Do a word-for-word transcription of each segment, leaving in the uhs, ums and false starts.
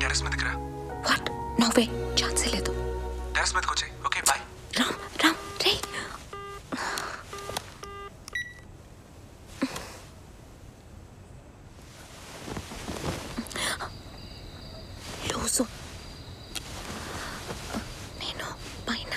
Terrace మీదకి రా. What? No way, ఛాన్సే లేదు. టెర్రస్ మీదకి వచ్చాయి. Okay bye. రామ్ రామ్ రే. లూసు నేను పైన.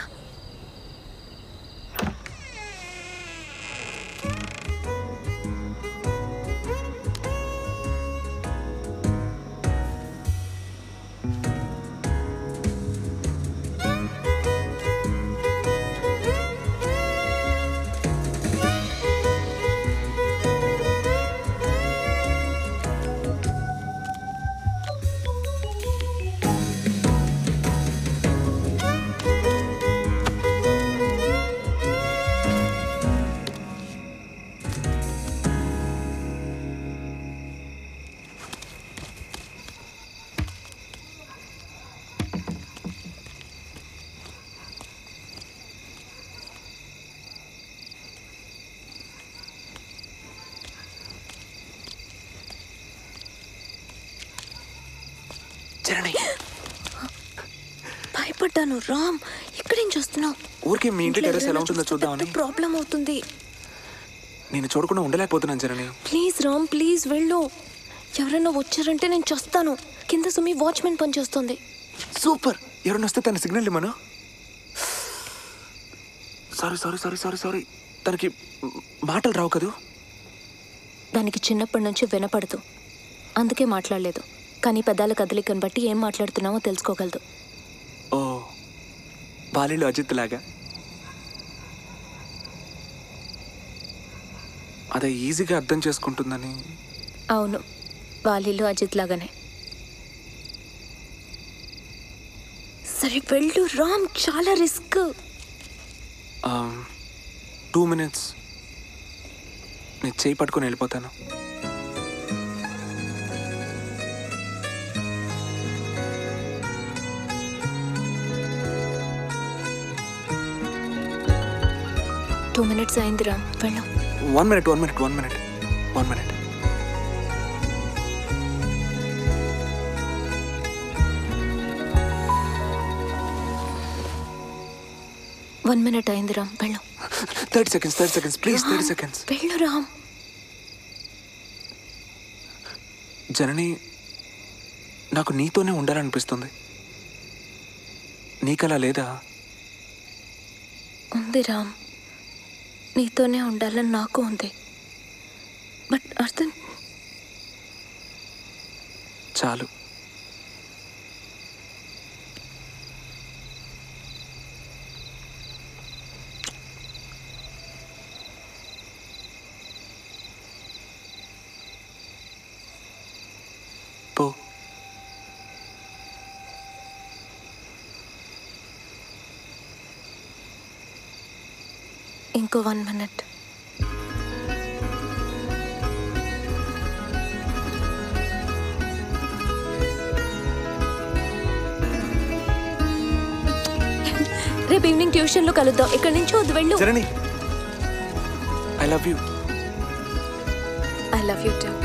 భయపడ్డాను. రామ్, ఇక్కడేం చూస్తున్నావు? ఊరికే మీ ఇంటి టెర్రస్ ఎలా ఉంటుందో చూద్దామని. ప్రాబ్లం అవుతుంది. నేను చూడకుండా ఉండలేకపోతున్నాను జనని. ప్లీజ్ రామ్, ప్లీజ్ వెళ్ళు. ఎవరైనా వచ్చారంటే నేను చూస్తాను. కింద సుమి వాచ్మెన్ పని చేస్తుంది. సూపర్. ఎవరైనా వస్తే తన సిగ్నల్ ఇమ్మను. Sorry sorry sorry sorry sorry తనకి మాటలు రావు కదూ? దానికి చిన్నప్పటి నుంచి వినపడదు, అందుకే మాట్లాడలేదు. కానీ పెదాల కదలికను బట్టి ఏం మాట్లాడుతున్నామో తెలుసుకోగలదు. ఓ, బాలీలో అజిత్ లాగా. అదే ఈజీగా అర్థం చేసుకుంటుందని. అవును, బాలీలో అజిత్ లాగానే. సరే వెళ్ళు రామ్, చాలా రిస్క్. టూ మినిట్స్ నేను చేయి పట్టుకొని వెళ్ళిపోతాను. టూ మినిట్స్ అయింది రామ్, వెళ్ళు. One minute one minute one minute one minute one minute అయింది రామ్, వెళ్ళు. Thirty seconds thirty seconds please thirty seconds వెళ్ళు రామ్. జనని, నాకు నీతోనే ఉండాలనిపిస్తుంది. నీకలా లేదా? ఉంది రామ్, నీతోనే ఉండాలని నాకు ఉంది. బట్ అర్థం చాలు. పో. ఇంకో వన్ మినిట్. రేపు ఈవినింగ్ ట్యూషన్లో కలుద్దాం. ఇక్కడి నుంచి వద్దు, వెళ్ళు. Janani, I love you. I love you two.